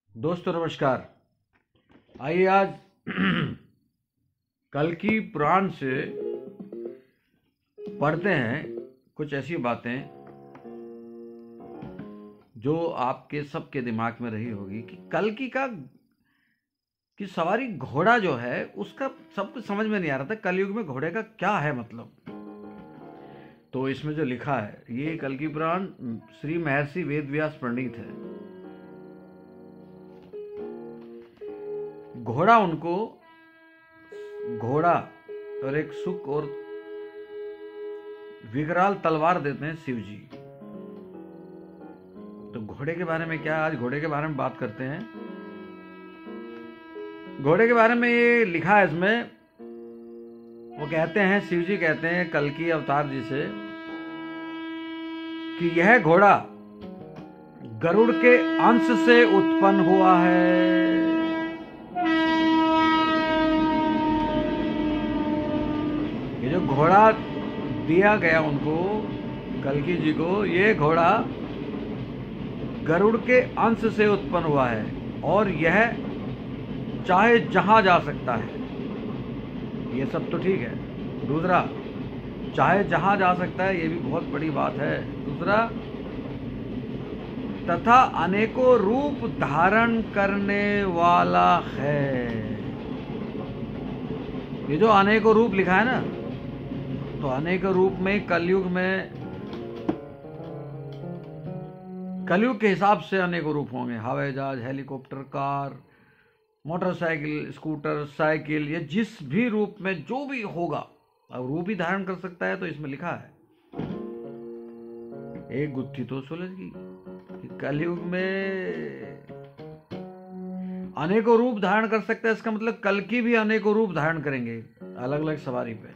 दोस्तों नमस्कार। आइए आज कल्कि पुराण से पढ़ते हैं कुछ ऐसी बातें जो आपके सबके दिमाग में रही होगी कि कल्कि की सवारी घोड़ा जो है उसका सब कुछ समझ में नहीं आ रहा था। कलयुग में घोड़े का क्या है मतलब। तो इसमें जो लिखा है ये कल्कि पुराण श्री महर्षि वेदव्यास प्रणीत है। घोड़ा और एक सुख और विकराल तलवार देते हैं शिव जी। तो घोड़े के बारे में क्या, आज घोड़े के बारे में बात करते हैं। घोड़े के बारे में ये लिखा है इसमें, वो कहते हैं, शिव जी कहते हैं कल्कि अवतार जी से कि यह घोड़ा गरुड़ के अंश से उत्पन्न हुआ है। ये जो घोड़ा दिया गया उनको, कल्कि जी को, ये घोड़ा गरुड़ के अंश से उत्पन्न हुआ है और यह चाहे जहां जा सकता है। ये सब तो ठीक है। दूसरा, चाहे जहां जा सकता है, ये भी बहुत बड़ी बात है। दूसरा, तथा अनेकों रूप धारण करने वाला है। ये जो अनेकों रूप लिखा है ना, तो अनेक रूप में कलयुग के हिसाब से अनेकों रूप होंगे। हवाई जहाज, helicopter, car, motorcycle, scooter, cycle, ये जिस भी रूप में जो भी होगा, अब रूप ही धारण कर सकता है। तो इसमें लिखा है, एक गुत्थी तो सुलझ गई कि कलयुग में अनेकों रूप धारण कर सकता है। इसका मतलब कल्कि भी अनेकों रूप धारण करेंगे अलग अलग सवारी पे।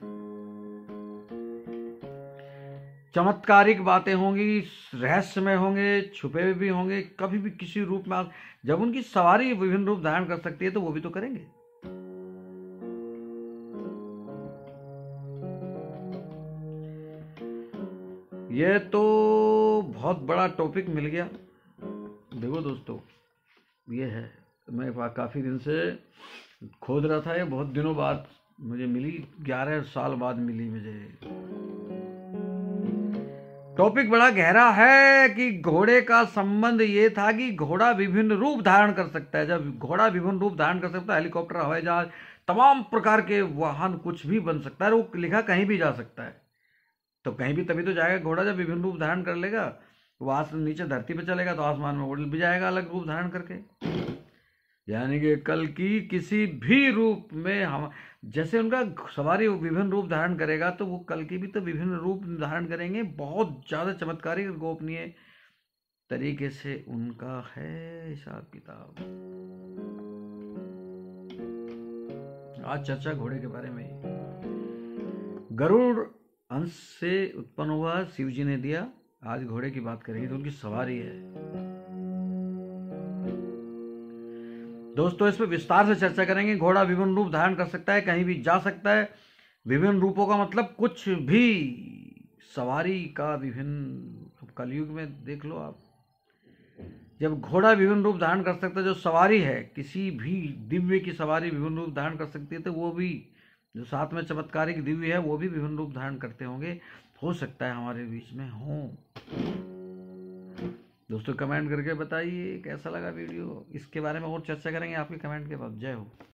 चमत्कारिक बातें होंगी, रहस्यमय होंगे, छुपे भी होंगे। कभी भी किसी रूप में जब उनकी सवारी विभिन्न रूप धारण कर सकती है तो वो भी तो करेंगे। ये तो बहुत बड़ा टॉपिक मिल गया। देखो दोस्तों, ये है, मैं काफी दिन से खोज रहा था। ये बहुत दिनों बाद मुझे मिली, 11 साल बाद मिली मुझे। टॉपिक बड़ा गहरा है कि घोड़े का संबंध ये था कि घोड़ा विभिन्न रूप धारण कर सकता है। जब घोड़ा विभिन्न रूप धारण कर सकता है, हेलीकॉप्टर, हवाई जहाज, तमाम प्रकार के वाहन, कुछ भी बन सकता है। वो लिखा कहीं भी जा सकता है। तो कहीं भी तभी तो जाएगा घोड़ा जब विभिन्न रूप धारण कर लेगा। वहां से नीचे धरती पे चलेगा तो आसमान में उड़ भी जाएगा अलग रूप धारण करके। यानी कि कल्कि किसी भी रूप में, हम जैसे उनका सवारी विभिन्न रूप धारण करेगा तो वो कल्कि भी तो विभिन्न रूप धारण करेंगे। बहुत ज्यादा चमत्कारी गोपनीय तरीके से उनका है हिसाब किताब। आज चर्चा घोड़े के बारे में। गरुड़ अंश से उत्पन्न हुआ, शिव जी ने दिया। आज घोड़े की बात करेंगे तो उनकी सवारी है। दोस्तों, इस पर विस्तार से चर्चा करेंगे। घोड़ा विभिन्न रूप धारण कर सकता है, कहीं भी जा सकता है। विभिन्न रूपों का मतलब कुछ भी, सवारी का विभिन्न। कलयुग में देख लो आप, जब घोड़ा विभिन्न रूप धारण कर सकता है, जो सवारी है किसी भी दिव्य की सवारी विभिन्न रूप धारण कर सकती है, तो वो भी जो साथ में चमत्कारिक दिव्य है वो भी विभिन्न रूप धारण करते होंगे। हो सकता है हमारे बीच में हो। दोस्तों कमेंट करके बताइए कैसा लगा वीडियो। इसके बारे में और चर्चा करेंगे आपके कमेंट के बाद। जय हो।